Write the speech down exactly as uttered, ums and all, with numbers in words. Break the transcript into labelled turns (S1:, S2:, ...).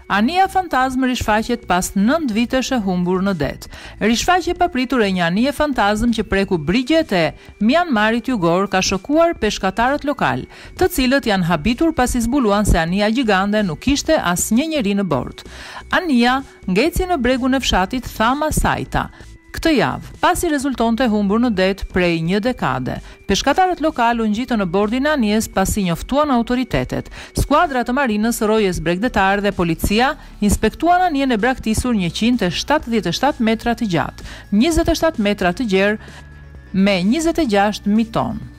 S1: Ania Fantazm rishfaqet pas nëntë vitesh e humbur në det. Rishfaqje papritur e një anije fantazm që preku brigjet e Myanmarit jugor ka shokuar peshkatarët lokal, të cilët janë habitur pasi zbuluan se anija gjigande nuk kishte asnjë njeri në bord. Ania ngeci në bregun e fshatit Thama Saita këtë javë, pasi rezultonte humbur në det prej një dekade. Peshkatarët lokal u ngjitën në bordin e anijes pasi njoftuan autoritetet. Skuadra të marinës, rojes bregdetar dhe policia inspektuan anijen e braktisur njëqind e shtatëdhjetë e shtatë metra të gjatë, njëzet e shtatë metra të gjerë me njëzet e gjashtë mijë tonë.